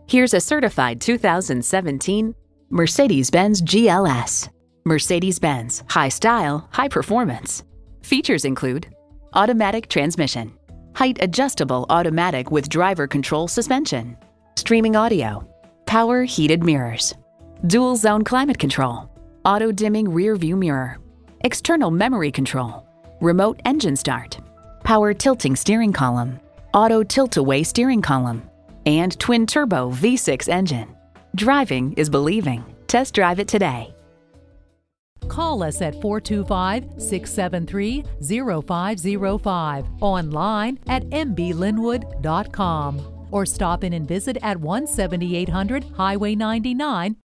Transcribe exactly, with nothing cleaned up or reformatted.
Here's a certified two thousand seventeen Mercedes-Benz G L S. Mercedes-Benz, high style, high performance. Features include automatic transmission, height adjustable automatic with driver control suspension, streaming audio, power heated mirrors, dual zone climate control, auto dimming rear view mirror, external memory control, remote engine start, power tilting steering column, auto tilt-away steering column, and twin-turbo V six engine. Driving is believing. Test drive it today. Call us at four two five, six seven three, zero five zero five, online at m b lynnwood dot com, or stop in and visit at one seventy-eight hundred Highway ninety-nine,